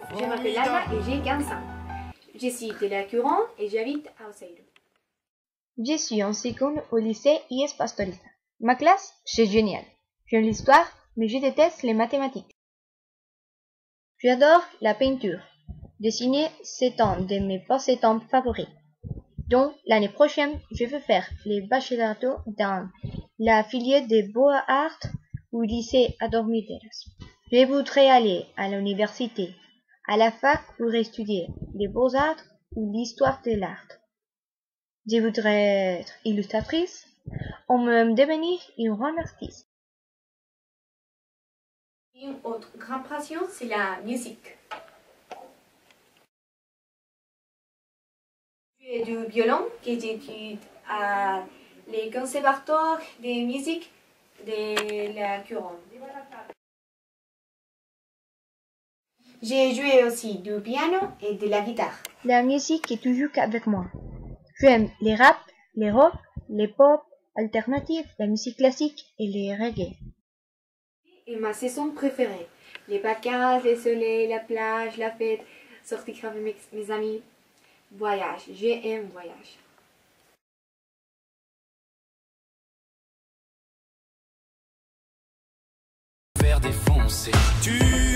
Je m'appelle Alma et j'ai 15 ans. Je suis de la Couronne et j'habite à Oseiro. Je suis en seconde au lycée IS Pastoriza. Ma classe, c'est génial. J'aime l'histoire, mais je déteste les mathématiques. J'adore la peinture. Dessiner, c'est un de mes passe-temps favoris. Donc, l'année prochaine, je veux faire les bachillerato dans la filière des beaux-arts au lycée Adormiteras. Je voudrais aller à l'université, à la fac pour étudier les beaux-arts ou l'histoire de l'art. Je voudrais être illustratrice ou même devenir une grande artiste. Une autre grande passion, c'est la musique. Je joue du violon que j'étudie à les conservatoires de musique de la Couronne. J'ai joué aussi du piano et de la guitare. La musique est toujours avec moi. J'aime les rap, les rock, les pop alternatifs, la musique classique et les reggae. Et ma saison préférée, les vacances, le soleil, la plage, la fête, sortir avec mes amis, voyage, j'aime voyage. Faire défoncer.